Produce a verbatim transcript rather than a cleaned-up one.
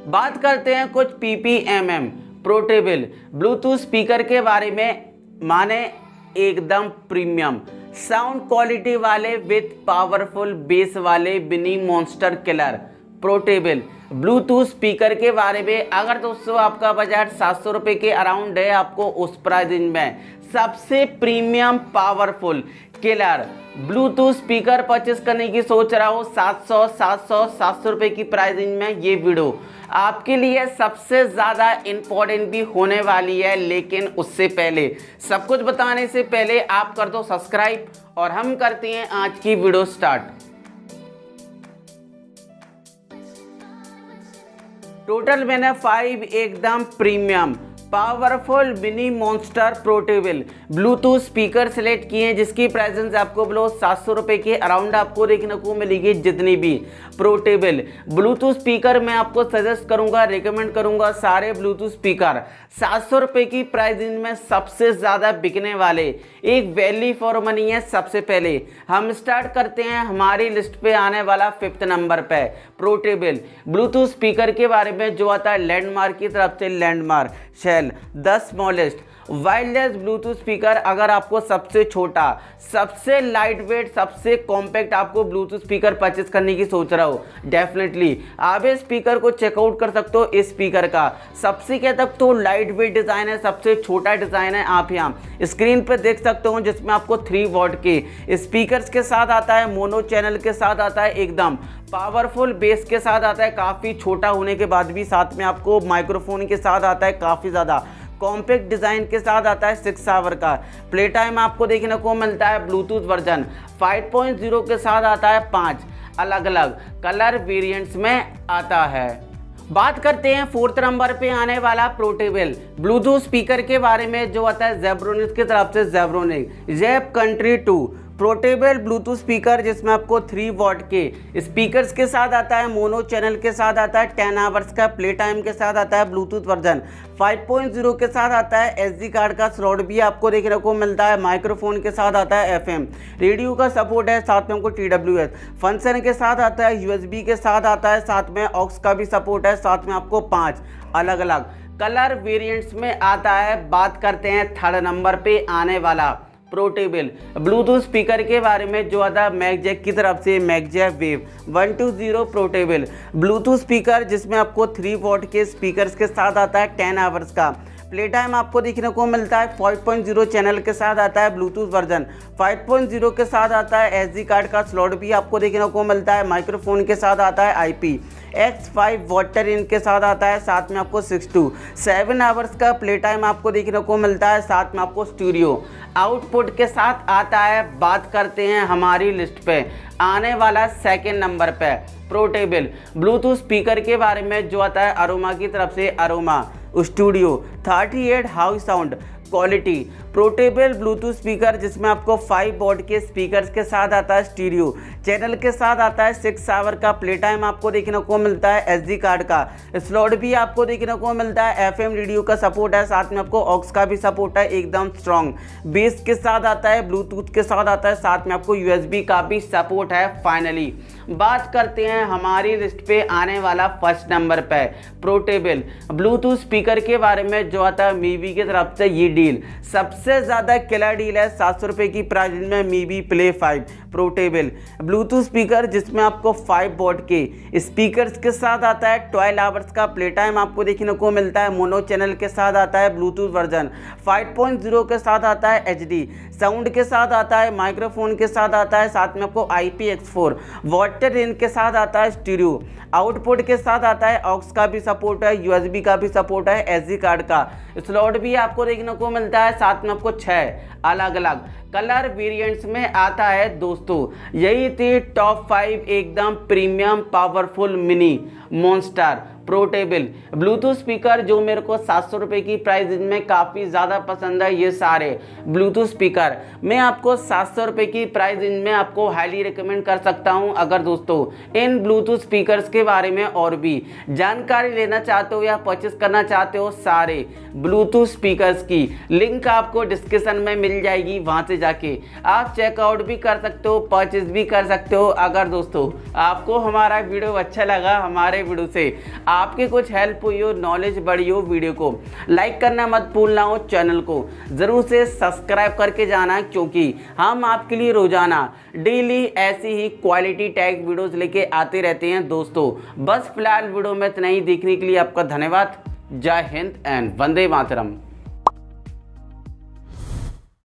बात करते हैं कुछ P P M M portable Bluetooth speaker के बारे में। माने एकदम प्रीमियम साउंड क्वालिटी वाले विथ पावरफुल बेस वाले mini monster killer portable Bluetooth speaker के बारे में। अगर दोस्तों आपका बजट सात सौ रुपये के अराउंड है, आपको उस प्राइस में सबसे premium powerful killer Bluetooth speaker purchase करने की सोच रहा हो सात सौ सात सौ सात सौ रुपये की प्राइसिंग में, ये वीडियो आपके लिए सबसे ज़्यादा इम्पोर्टेंट भी होने वाली है। लेकिन उससे पहले, सब कुछ बताने से पहले आप कर दो सब्सक्राइब और हम करते हैं आज की वीडियो स्टार्ट। टोटल मैंने फाइव एकदम premium powerful mini monster portable Bluetooth speaker select किए हैं, जिसकी प्राइसेंस आपको बोलो सात सौ रुपये के अराउंड आपको देखने को मिलेगी। जितनी भी पोर्टेबल ब्लूटूथ स्पीकर मैं आपको सजेस्ट करूंगा, रिकमेंड करूंगा, सारे ब्लूटूथ स्पीकर सात सौ रुपये की प्राइसिंग में सबसे ज़्यादा बिकने वाले एक वैल्यू फॉर मनी है। सबसे पहले हम स्टार्ट करते हैं हमारी लिस्ट पे आने वाला फिफ्थ नंबर पे पोर्टेबल ब्लूटूथ स्पीकर के बारे में, जो आता है लैंडमार्क की तरफ से। Landmark shell the smallest wireless Bluetooth speaker. अगर आपको सबसे छोटा, सबसे लाइट वेट, सबसे कॉम्पैक्ट आपको ब्लूटूथ स्पीकर परचेस करने की सोच रहा हो, डेफिनेटली आप इस स्पीकर को चेकआउट कर सकते हो। इस स्पीकर का सबसे क्या तक तो लाइट वेट डिज़ाइन है, सबसे छोटा डिज़ाइन है। आप यहाँ स्क्रीन पर देख सकते हो, जिसमें आपको थ्री वॉट के स्पीकर्स के साथ आता है, मोनो चैनल के साथ आता है, एकदम पावरफुल बेस के साथ आता है। काफ़ी छोटा होने के बाद भी साथ में आपको माइक्रोफोन के साथ आता है, काफ़ी ज़्यादा कॉम्पैक्ट डिज़ाइन के साथ आता है। सिक्स आवर का प्ले टाइम आपको देखने को मिलता है। Bluetooth version five point zero के साथ आता है। पांच अलग अलग कलर वेरिएंट्स में आता है। बात करते हैं फोर्थ नंबर पे आने वाला पोर्टेबल ब्लूटूथ स्पीकर के बारे में, जो आता है जेब्रोनिक्स की तरफ से। Zebronic Zeb country two portable Bluetooth speaker, जिसमें आपको थ्री वॉट के स्पीकर्स के साथ आता है, मोनो चैनल के साथ आता है, टेन आवर्स का प्ले टाइम के साथ आता है। Bluetooth version five point zero के साथ आता है। एसडी कार्ड का स्लॉट भी आपको देखने को मिलता है। माइक्रोफोन के साथ आता है। एफएम रेडियो का सपोर्ट है, साथ में आपको टीडब्ल्यूएस फंक्शन के साथ आता है। यूएसबी के साथ आता है, साथ में ऑक्स का भी सपोर्ट है। साथ में आपको पाँच अलग अलग कलर वेरिएंट्स में आता है। बात करते हैं थर्ड नंबर पे आने वाला पोर्टेबल ब्लूटूथ स्पीकर के बारे में, जो आता है मैगजैक की तरफ से। मैगजैक wave one two zero portable Bluetooth speaker, जिसमें आपको थ्री वॉट के स्पीकर्स के साथ आता है। टेन आवर्स का प्ले टाइम आपको देखने को मिलता है। फाइव पॉइंट ज़ीरो चैनल के साथ आता है। Bluetooth version five point zero के साथ आता है। एसडी कार्ड का स्लॉट भी आपको देखने को मिलता है। माइक्रोफोन के साथ आता है। आईपी एक्स फाइव वाटर इनके साथ आता है। साथ में आपको सिक्स टू सेवन आवर्स का प्ले टाइम आपको देखने को मिलता है। साथ में आपको स्टूडियो आउटपुट के साथ आता है। बात करते हैं हमारी लिस्ट पे आने वाला सेकेंड नंबर पे पोर्टेबल ब्लूटूथ स्पीकर के बारे में, जो आता है अरोमा की तरफ से। Aroma studio thirty eight house sound quality portable Bluetooth speaker, जिसमें आपको फाइव वॉट के स्पीकर्स के साथ आता है। स्टीरियो चैनल के साथ आता है। सिक्स आवर का प्ले टाइम आपको देखने को मिलता है। एसडी कार्ड का स्लॉट भी आपको देखने को मिलता है। एफएम रेडियो का सपोर्ट है, साथ में आपको ऑक्स का भी सपोर्ट है। एकदम स्ट्रॉन्ग बेस के साथ आता है। ब्लूटूथ के साथ आता है, साथ में आपको यूएसबी का भी सपोर्ट है। फाइनली बात करते हैं हमारी लिस्ट पे आने वाला फर्स्ट नंबर पे पोर्टेबल ब्लूटूथ स्पीकर के बारे में, जो आता है मीबी की तरफ से। ये डील सबसे ज़्यादा किलर डील है। सात सौ रुपये की प्राइस में Mivi play five portable Bluetooth speaker, जिसमें आपको फाइव वॉट के स्पीकर्स के साथ आता है। ट्वेल्व आवर्स का प्ले टाइम आपको देखने को मिलता है। मोनो चैनल के साथ आता है। Bluetooth version five point zero के साथ आता है। एचडी साउंड के साथ आता है। माइक्रोफोन के साथ आता है। साथ में आपको I P X four water इन के साथ आता है। स्टीरियो आउटपुट के साथ आता है। ऑक्स का भी सपोर्ट है। यूएसबी का भी सपोर्ट है। एसडी कार्ड का स्लॉट भी आपको देखने को मिलता है। साथ में आपको छः अलग अलग कलर वेरिएंट्स में आता है। दोस्तों यही थी टॉप फाइव एकदम premium powerful mini monster portable Bluetooth speaker, जो मेरे को सात सौ रुपये की प्राइस में काफ़ी ज़्यादा पसंद है। ये सारे ब्लूटूथ स्पीकर मैं आपको सात सौ रुपये की प्राइस में आपको हाईली रिकमेंड कर सकता हूँ। अगर दोस्तों इन ब्लूटूथ स्पीकर्स के बारे में और भी जानकारी लेना चाहते हो या परचेस करना चाहते हो, सारे ब्लूटूथ स्पीकर्स की लिंक आपको डिस्क्रिप्शन में मिल जाएगी। वहाँ से जाके आप चेकआउट भी कर सकते हो, परचेस भी कर सकते हो। अगर दोस्तों आपको हमारा वीडियो अच्छा लगा, हमारे वीडियो से आपकी कुछ हेल्प हुई हो, नॉलेज बढ़ी हो, वीडियो को लाइक करना मत भूलना हो, चैनल को ज़रूर से सब्सक्राइब करके जाना, क्योंकि हम आपके लिए रोज़ाना डेली ऐसी ही क्वालिटी टैग वीडियोस लेके आते रहते हैं दोस्तों। बस फिलहाल वीडियो में इतना ही। देखने के लिए आपका धन्यवाद। जय हिंद एंड वंदे मातरम।